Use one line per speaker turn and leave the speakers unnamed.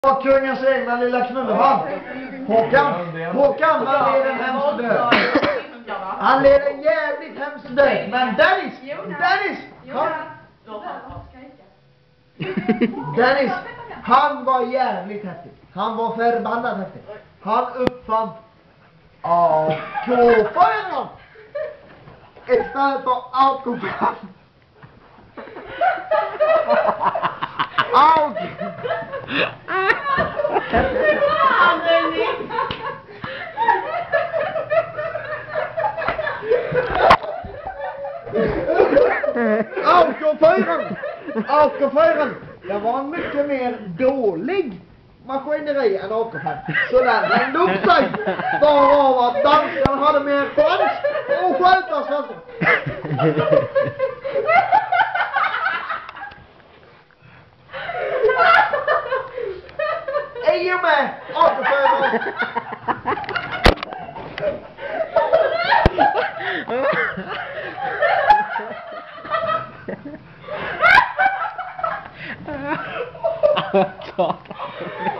Och kungens egna lilla knullefan. Håkan, han leder en hemsk död. Han leder en jävligt hemsk död. Men Dennis, han var jävligt häftig. Han var förbannat häftig. Han uppfann AK-färgen istället för alkohol. AK-4, det var en mycket mer dålig maskineri än AK-5. Så den hängde upp sig varav att danskarna hade mer chans att sköta sig. I och med AK-4
God.